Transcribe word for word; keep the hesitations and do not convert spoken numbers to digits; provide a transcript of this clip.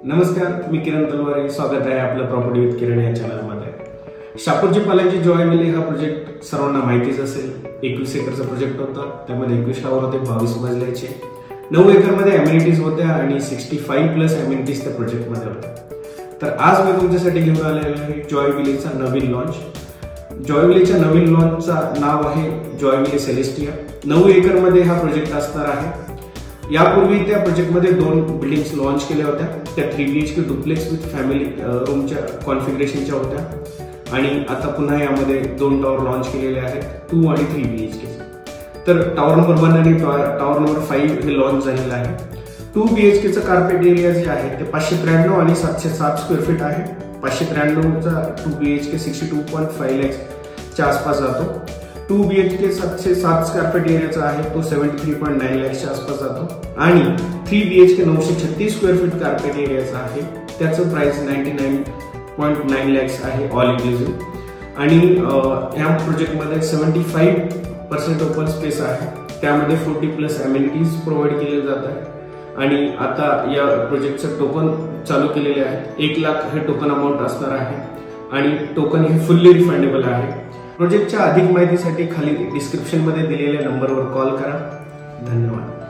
नमस्कार, मी किरण तलवारे. स्वागत आहे आपलं प्रॉपर्टी विथ किरण या चॅनलमध्ये. शापूरजी पालांची जॉय विले हा प्रोजेक्ट सर्वांना माहितीच असेल. एकवीस एकरचा प्रोजेक्ट होता. त्यामध्ये एकवीस टावर होते, बावीस मजल्याचे. नऊ एकरमध्ये अमेनिटीज होत्या आणि सिक्स्टी फाईव्ह प्लस अमेनिटीज त्या प्रोजेक्टमध्ये होत्या. तर आज मी तुमच्यासाठी घेऊन आलेलो आहे जॉय विलेचा नवीन लॉन्च. जॉय विलेच्या नवीन लॉन्चचा नाव आहे जॉय विले सेलेस्टिया. नऊ एकरमध्ये हा प्रोजेक्ट असणार आहे. यापूर्वी त्या प्रोजेक्टमध्ये दोन बिल्डिंग्स लॉन्च केल्या होत्या. त्या three BHK duplex with family रूमच्या कॉन्फिगरेशनच्या होत्या आणि आता पुन्हा यामध्ये दोन टॉवर लॉन्च केलेले आहेत, टू आणि थ्री बीएचके. तर टॉवर नंबर वन आणि टॉवर नंबर फाईव्ह हे लॉन्च झालेलं आहे. टू बीएचकेचं कार्पेट एरिया जे आहे ते पाचशे त्र्याण्णव आणि सातशे सात स्क्वेअर फीट आहे. पाचशे त्र्याण्णवचा two BHK sixty two point five लॅक्सच्या आसपास जातो. टू बीएचके सातशे सात स्क्वेअर फीट एरियाचा आहे तो सेव्हन्टी थ्री पॉईंट नाईन लॅक्सच्या आसपास जातो. आणि थ्री बीएचके नऊशे छत्तीस स्क्वेअर फीट कार्पेट एरियाचा आहे, त्याचं price ninety nine point nine lakhs आहे ऑल इन्क्लुसिव्ह. आणि ह्या प्रोजेक्टमध्ये seventy five percent open space आहे. त्यामध्ये फोर्टी प्लस अमेनिटीज प्रोव्हाइड केले जात आहे. आणि आता या प्रोजेक्टचं टोकन चालू केलेले आहे. एक लाख हे टोकन अमाऊंट असणार आहे आणि टोकन हे फुल्ली रिफंडेबल आहे. प्रोजेक्टच्या अधिक माहितीसाठी खाली डिस्क्रिप्शन मध्ये दिलेल्या नंबरवर कॉल करा. धन्यवाद.